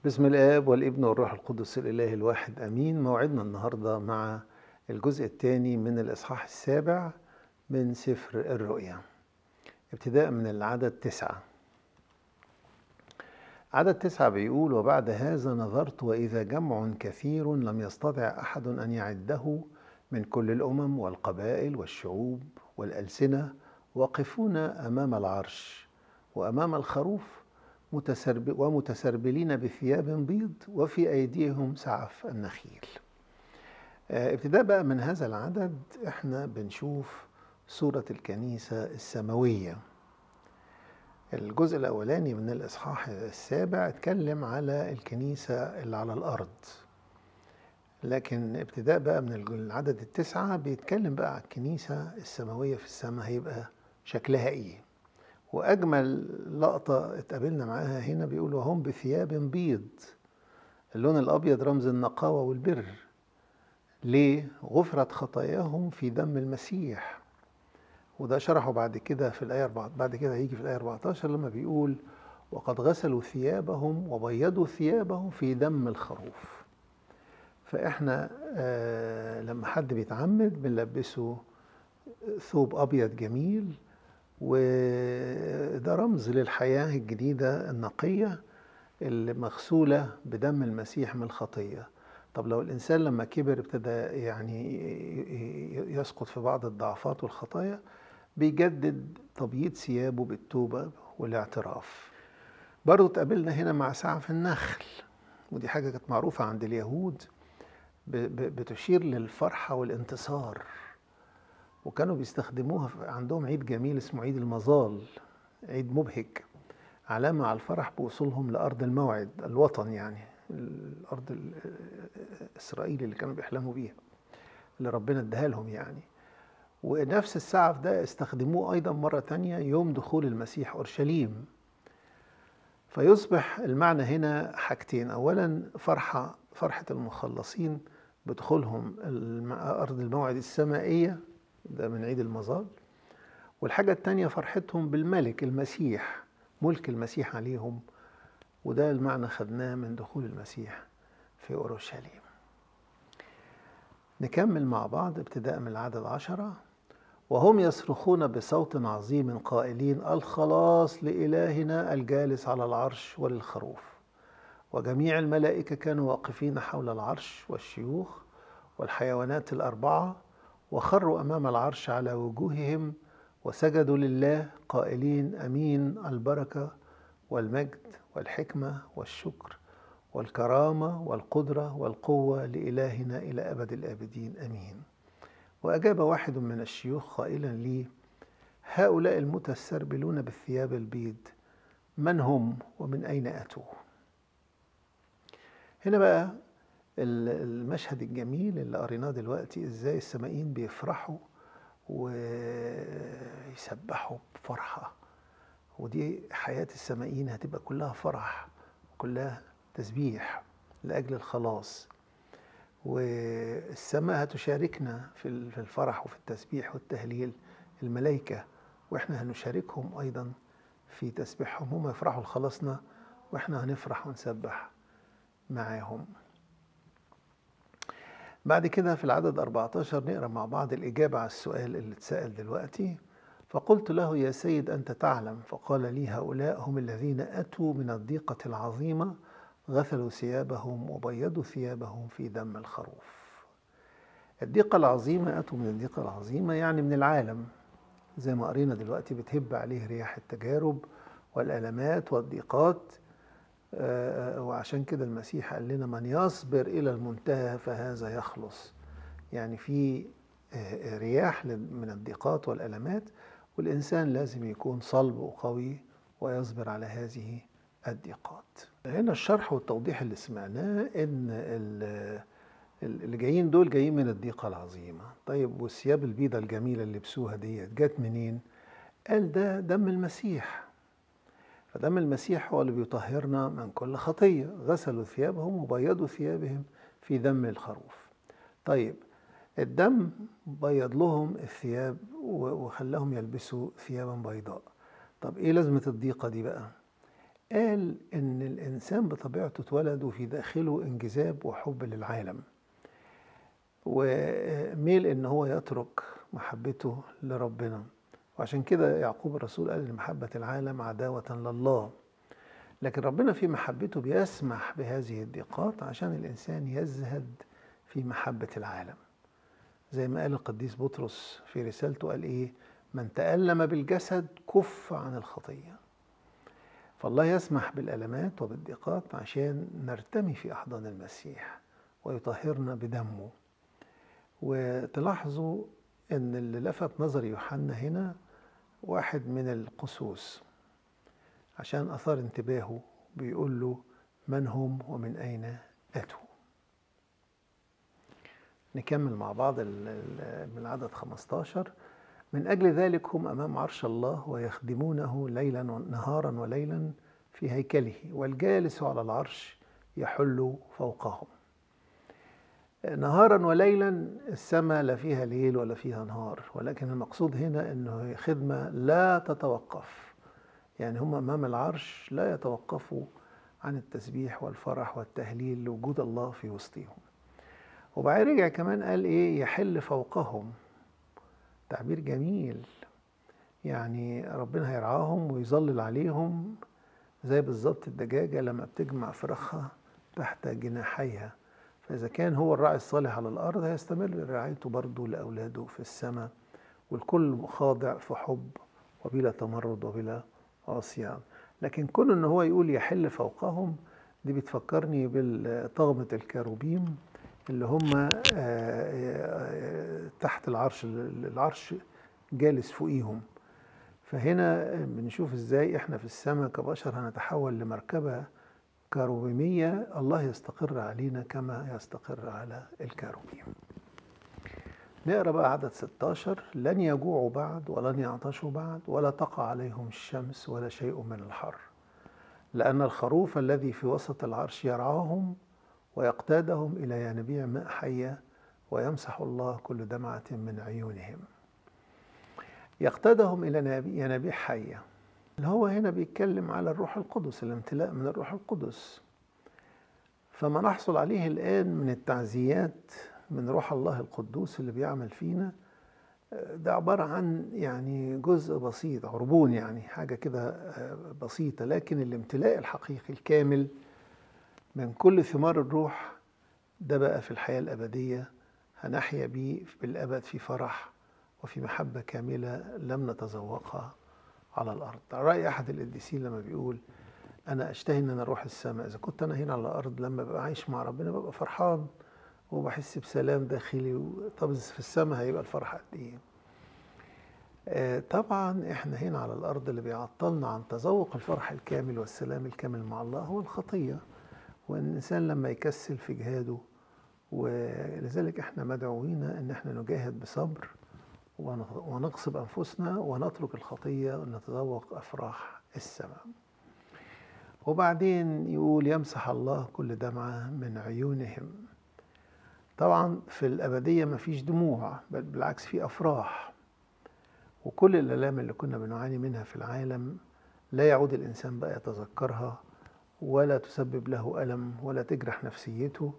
بسم الآب والابن والروح القدس الإله الواحد آمين. موعدنا النهاردة مع الجزء الثاني من الإصحاح السابع من سفر الرؤيا، ابتداء من العدد 9. عدد 9 بيقول: وبعد هذا نظرت وإذا جمع كثير لم يستطع أحد أن يعده من كل الأمم والقبائل والشعوب والألسنة، واقفون أمام العرش وأمام الخروف ومتسربلين بثياب بيض وفي أيديهم سعف النخيل. ابتداء بقى من هذا العدد احنا بنشوف صورة الكنيسة السماوية. الجزء الأولاني من الإصحاح السابع اتكلم على الكنيسة اللي على الأرض، لكن ابتداء بقى من العدد 9 بيتكلم بقى على الكنيسة السماوية في السماء، هيبقى شكلها ايه. وأجمل لقطة اتقابلنا معاها هنا بيقول: وهم بثياب بيض. اللون الأبيض رمز النقاوة والبر. ليه؟ غفرت خطاياهم في دم المسيح. وده شرحه بعد كده في الآية 4، بعد كده هيجي في الآية 14 لما بيقول: وقد غسلوا ثيابهم وبيضوا ثيابهم في دم الخروف. فإحنا لما حد بيتعمد بنلبسه ثوب أبيض جميل، وده رمز للحياة الجديدة النقية اللي مغسولة بدم المسيح من الخطية. طب لو الإنسان لما كبر ابتدى يسقط في بعض الضعفات والخطايا، بيجدد تبييض ثيابه بالتوبة والاعتراف. برضو اتقابلنا هنا مع سعف النخل، ودي حاجة كانت معروفة عند اليهود، بتشير للفرحة والانتصار، وكانوا بيستخدموها عندهم عيد جميل اسمه عيد المظال، عيد مبهج، علامة على الفرح بوصولهم لأرض الموعد، الوطن يعني، الأرض الإسرائيل اللي كانوا بيحلموا بيها، اللي ربنا اداها لهم يعني. ونفس السعف ده استخدموه أيضا مرة تانية يوم دخول المسيح أورشليم. فيصبح المعنى هنا حاجتين: أولا فرحة المخلصين بدخولهم أرض الموعد السمائية، ده من عيد المظال. والحاجة التانية فرحتهم بالملك المسيح، ملك المسيح عليهم، وده المعنى خدناه من دخول المسيح في أورشليم. نكمل مع بعض ابتداء من العدد 10: وهم يصرخون بصوت عظيم قائلين: الخلاص لإلهنا الجالس على العرش وللخروف. وجميع الملائكة كانوا واقفين حول العرش والشيوخ والحيوانات الأربعة، وخروا أمام العرش على وجوههم وسجدوا لله قائلين: أمين، البركة والمجد والحكمة والشكر والكرامة والقدرة والقوة لإلهنا إلى أبد الآبدين، أمين. وأجاب واحد من الشيوخ قائلا لي: هؤلاء المتسربلون بالثياب البيض من هم ومن أين أتوا؟ هنا بقى المشهد الجميل اللي قريناه دلوقتي، إزاي السمائيين بيفرحوا ويسبحوا بفرحة. ودي حياة السمائيين هتبقى كلها فرح، كلها تسبيح لأجل الخلاص. والسماء هتشاركنا في الفرح وفي التسبيح والتهليل، الملائكة، وإحنا هنشاركهم أيضا في تسبيحهم. هم يفرحوا لخلاصنا وإحنا هنفرح ونسبح معاهم. بعد كده في العدد 14 نقرأ مع بعض الإجابة على السؤال اللي اتسأل دلوقتي. فقلت له: يا سيد أنت تعلم. فقال لي: هؤلاء هم الذين أتوا من الضيقة العظيمة، غسلوا ثيابهم وبيضوا ثيابهم في دم الخروف. الضيقة العظيمة، أتوا من الضيقة العظيمة يعني من العالم، زي ما قرينا دلوقتي بتهب عليه رياح التجارب والألمات والضيقات. وعشان كده المسيح قال لنا: من يصبر إلى المنتهى فهذا يخلص. يعني في رياح من الضيقات والألمات، والإنسان لازم يكون صلب وقوي ويصبر على هذه الضيقات. هنا الشرح والتوضيح اللي سمعناه إن اللي جايين دول جايين من الضيقة العظيمة. طيب والثياب البيضة الجميلة اللي لبسوها ديت جت منين؟ قال: ده دم المسيح. فدم المسيح هو اللي بيطهرنا من كل خطية. غسلوا ثيابهم وبيضوا ثيابهم في دم الخروف. طيب الدم بيض لهم الثياب وخلاهم يلبسوا ثيابا بيضاء. طب ايه لازمة الضيقة دي بقى؟ قال إن الإنسان بطبيعته اتولد وفي داخله انجذاب وحب للعالم، وميل إن هو يترك محبته لربنا. وعشان كده يعقوب الرسول قال إن محبة العالم عداوة لله. لكن ربنا في محبته بيسمح بهذه الضيقات عشان الإنسان يزهد في محبة العالم. زي ما قال القديس بطرس في رسالته، قال إيه؟ من تألم بالجسد كف عن الخطية. فالله يسمح بالألمات وبالضيقات عشان نرتمي في أحضان المسيح ويطهرنا بدمه. وتلاحظوا أن اللي لفت نظر يوحنا هنا واحد من القسوس، عشان أثار انتباهه بيقول له من هم ومن أين أتوا. نكمل مع بعض من العدد 15. من أجل ذلك هم أمام عرش الله ويخدمونه ليلا نهارا وليلا في هيكله، والجالس على العرش يحل فوقهم. نهارا وليلا، السماء لا فيها ليل ولا فيها نهار، ولكن المقصود هنا أنه خدمة لا تتوقف. يعني هم أمام العرش لا يتوقفوا عن التسبيح والفرح والتهليل لوجود الله في وسطهم. وبعدين رجع كمان قال إيه؟ يحل فوقهم. تعبير جميل، يعني ربنا هيرعاهم ويظلل عليهم زي بالظبط الدجاجة لما بتجمع فراخها تحت جناحيها. فإذا كان هو الراعي الصالح على الأرض، هيستمر رعايته برضه لأولاده في السماء، والكل خاضع في حب وبلا تمرد وبلا عصيان. لكن كون إن هو يقول يحل فوقهم، دي بتفكرني بالطغمة الكاروبيم اللي هم تحت العرش، العرش جالس فوقيهم. فهنا بنشوف ازاي احنا في السماء كبشر هنتحول لمركبة كاروبيمية، الله يستقر علينا كما يستقر على الكاروبيم. نقرأ بقى عدد 16. لن يجوعوا بعد ولن يعطشوا بعد ولا تقع عليهم الشمس ولا شيء من الحر، لأن الخروف الذي في وسط العرش يرعاهم ويقتادهم إلى ينابيع ماء حية، ويمسح الله كل دمعة من عيونهم. يقتادهم إلى ينابيع حية، اللي هو هنا بيتكلم على الروح القدس، الامتلاء من الروح القدس. فما نحصل عليه الآن من التعزيات من روح الله القدوس اللي بيعمل فينا، ده عبارة عن يعني جزء بسيط، عربون، يعني حاجة كده بسيطة. لكن الامتلاء الحقيقي الكامل من كل ثمار الروح ده بقى في الحياة الأبدية، هنحيا بيه بالأبد في فرح وفي محبة كاملة لم نتذوقها على الأرض. رأي أحد القديسين لما بيقول أنا أشتهي أن أنا أروح السماء. إذا كنت أنا هنا على الأرض لما ببقى عايش مع ربنا ببقى فرحان وبحس بسلام داخلي، طب في السماء هيبقى الفرح قد إيه؟ طبعا إحنا هنا على الأرض اللي بيعطلنا عن تذوق الفرح الكامل والسلام الكامل مع الله هو الخطية، وأن الإنسان لما يكسل في جهاده. ولذلك إحنا مدعوين أن إحنا نجاهد بصبر ونغصب أنفسنا ونترك الخطية ونتذوق أفراح السماء. وبعدين يقول يمسح الله كل دمعة من عيونهم. طبعا في الأبدية ما فيش دموع، بل بالعكس في أفراح. وكل الآلام اللي كنا بنعاني منها في العالم لا يعود الإنسان بقى يتذكرها، ولا تسبب له ألم ولا تجرح نفسيته.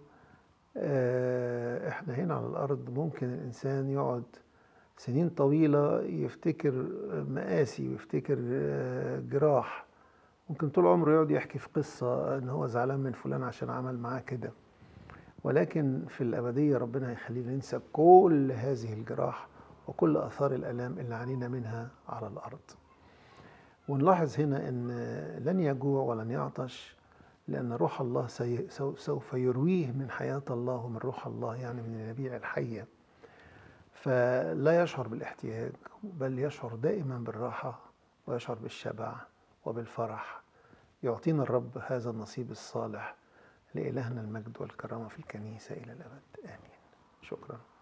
احنا هنا على الأرض ممكن الإنسان يقعد سنين طويلة يفتكر مآسي ويفتكر جراح. ممكن طول عمره يقعد يحكي في قصة ان هو زعلان من فلان عشان عمل معاه كده. ولكن في الأبدية ربنا هيخلينا ننسى كل هذه الجراح وكل آثار الآلام اللي عانينا منها على الأرض. ونلاحظ هنا ان لن يجوع ولن يعطش، لأن روح الله سوف يرويه من حياة الله ومن روح الله، يعني من الينابيع الحية. فلا يشعر بالاحتياج، بل يشعر دائما بالراحة ويشعر بالشبع وبالفرح. يعطينا الرب هذا النصيب الصالح. لإلهنا المجد والكرامة في الكنيسة إلى الأبد، آمين. شكرا.